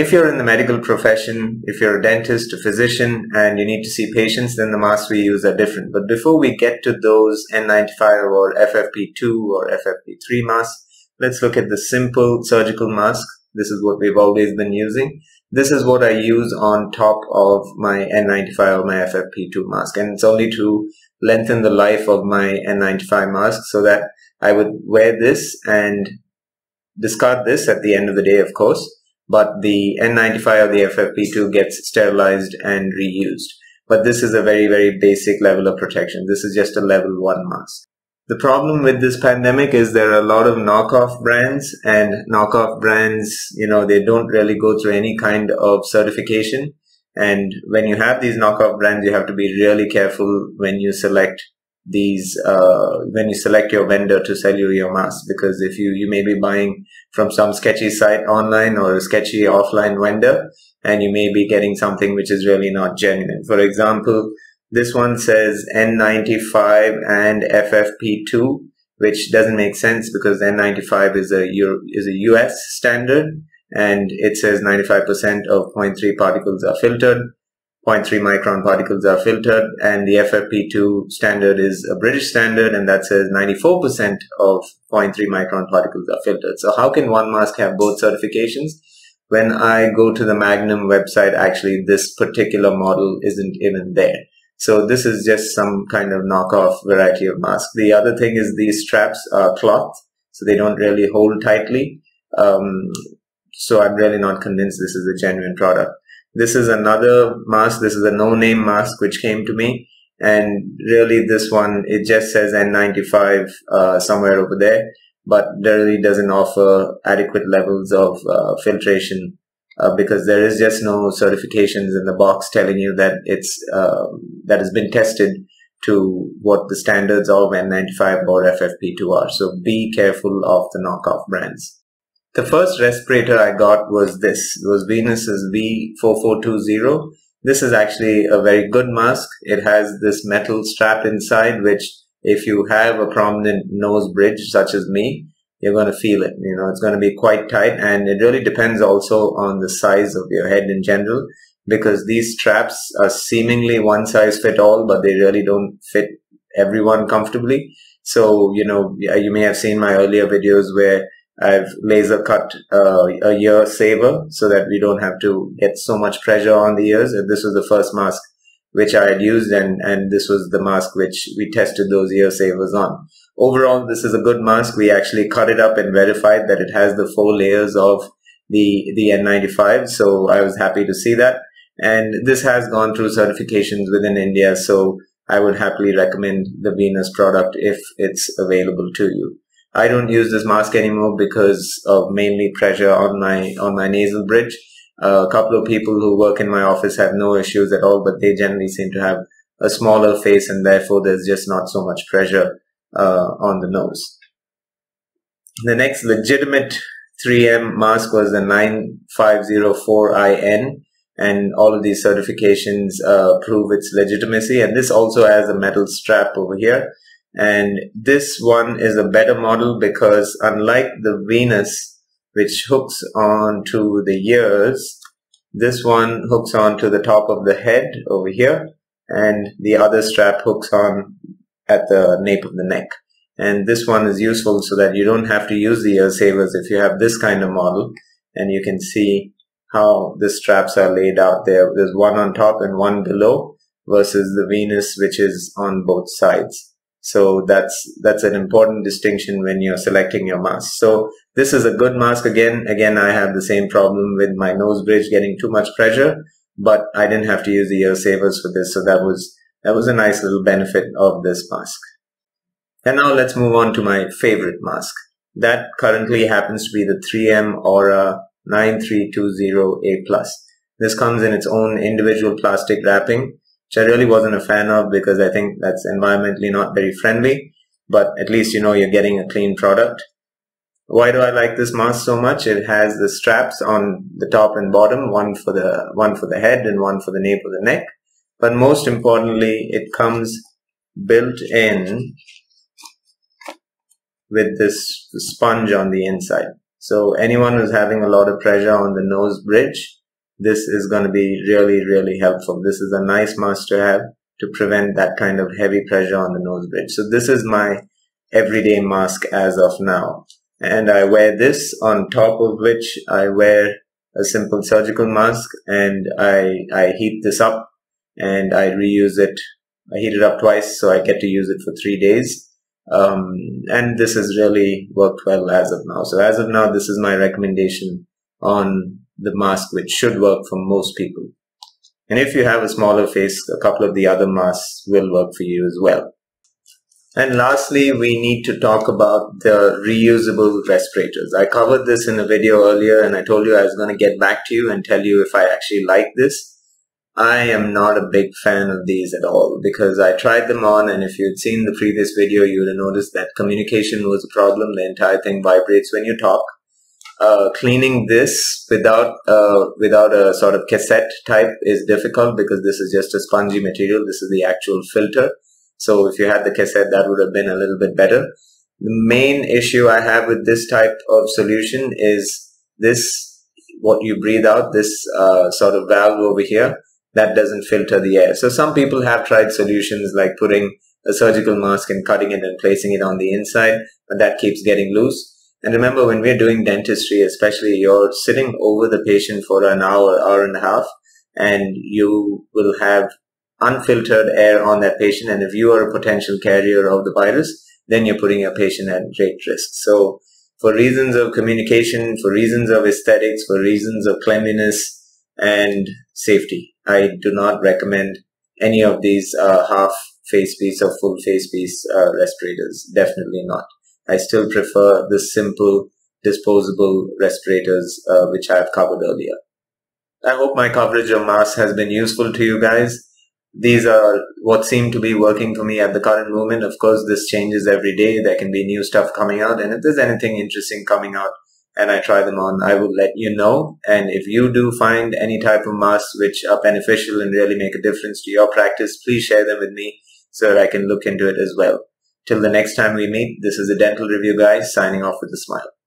If you're in the medical profession, if you're a dentist, a physician, and you need to see patients, then the masks we use are different. But before we get to those N95 or FFP2 or FFP3 masks, let's look at the simple surgical mask. This is what we've always been using. This is what I use on top of my N95 or my FFP2 mask. And it's only to lengthen the life of my N95 mask so that I would wear this and discard this at the end of the day, of course. But the N95 or the FFP2 gets sterilized and reused. But this is a very, very basic level of protection. This is just a level 1 mask. The problem with this pandemic is there are a lot of knockoff brands, and knockoff brands, they don't really go through any kind of certification. And when you have these knockoff brands, you have to be really careful when you select your vendor to sell you your mask, because if you may be buying from some sketchy site online or a sketchy offline vendor, and you may be getting something which is really not genuine. For example, this one says N95 and FFP2, which doesn't make sense because N95 is a US standard, and it says 95% of 0.3 particles are filtered. 0.3 micron particles are filtered, and the FFP2 standard is a British standard, and that says 94% of 0.3 micron particles are filtered. So how can one mask have both certifications? When I go to the Magnum website, actually this particular model isn't even there. So this is just some kind of knockoff variety of mask. The other thing is these straps are cloth, so they don't really hold tightly. So I'm really not convinced this is a genuine product. This is another mask. This is a no-name mask which came to me, and really this one, it just says N95 somewhere over there, but really doesn't offer adequate levels of filtration because there is just no certifications in the box telling you that that has been tested to what the standards of N95 or FFP2 are. So be careful of the knockoff brands. The first respirator I got was this. It was Venus's V4420. This is actually a very good mask. It has this metal strap inside, which if you have a prominent nose bridge, such as me, you're going to feel it. It's going to be quite tight, and it really depends also on the size of your head in general, because these straps are seemingly one size fit all, but they really don't fit everyone comfortably. So, you may have seen my earlier videos where I've laser cut a ear saver so that we don't have to get so much pressure on the ears. And this was the first mask which I had used, and this was the mask which we tested those ear savers on. Overall, this is a good mask. We actually cut it up and verified that it has the 4 layers of the N95, so I was happy to see that. And this has gone through certifications within India, so I would happily recommend the Venus product if it's available to you. I don't use this mask anymore because of mainly pressure on my nasal bridge. A couple of people who work in my office have no issues at all, but they generally seem to have a smaller face, and therefore there's just not so much pressure on the nose. The next legitimate 3M mask was the 9504IN, and all of these certifications prove its legitimacy. And this also has a metal strap over here. And this one is a better model because unlike the Venus, which hooks onto the ears, this one hooks onto the top of the head over here, and the other strap hooks on at the nape of the neck. And this one is useful so that you don't have to use the ear savers if you have this kind of model. And you can see how the straps are laid out there. There's one on top and one below versus the Venus, which is on both sides. So that's an important distinction when you're selecting your mask. So this is a good mask. Again, I have the same problem with my nose bridge getting too much pressure, but I didn't have to use the ear savers for this. So that was a nice little benefit of this mask. And now let's move on to my favorite mask. That currently happens to be the 3M Aura 9320A+. This comes in its own individual plastic wrapping, which I really wasn't a fan of because I think that's environmentally not very friendly, but at least you're getting a clean product. Why do I like this mask so much? It has the straps on the top and bottom, one for the head and one for the nape of the neck. But most importantly, it comes built in with this sponge on the inside. So anyone who's having a lot of pressure on the nose bridge, this is going to be really, really helpful. This is a nice mask to have to prevent that kind of heavy pressure on the nose bridge. So this is my everyday mask as of now. And I wear this, on top of which I wear a simple surgical mask, and I heat this up and I reuse it. I heat it up twice, so I get to use it for 3 days. And this has really worked well as of now. So as of now, this is my recommendation on the mask, which should work for most people. And if you have a smaller face, a couple of the other masks will work for you as well. And lastly, we need to talk about the reusable respirators. I covered this in a video earlier, and I told you I was going to get back to you and tell you if I actually like this. I am not a big fan of these at all, because I tried them on, and if you'd seen the previous video, you would have noticed that communication was a problem. The entire thing vibrates when you talk. Cleaning this without a sort of cassette type is difficult, because this is just a spongy material. This is the actual filter. So if you had the cassette, that would have been a little bit better. The main issue I have with this type of solution is this, what you breathe out, this sort of valve over here, that doesn't filter the air. So some people have tried solutions like putting a surgical mask and cutting it and placing it on the inside, but that keeps getting loose. And remember, when we're doing dentistry, especially, you're sitting over the patient for an hour, hour and a half, and you will have unfiltered air on that patient. And if you are a potential carrier of the virus, then you're putting your patient at great risk. So for reasons of communication, for reasons of aesthetics, for reasons of cleanliness and safety, I do not recommend any of these half face piece or full face piece respirators. Definitely not. I still prefer the simple disposable respirators, which I've covered earlier. I hope my coverage of masks has been useful to you guys. These are what seem to be working for me at the current moment. Of course, this changes every day. There can be new stuff coming out, and if there's anything interesting coming out and I try them on, I will let you know. And if you do find any type of masks which are beneficial and really make a difference to your practice, please share them with me so that I can look into it as well. Till the next time we meet, this is a Dental Review Guy signing off with a smile.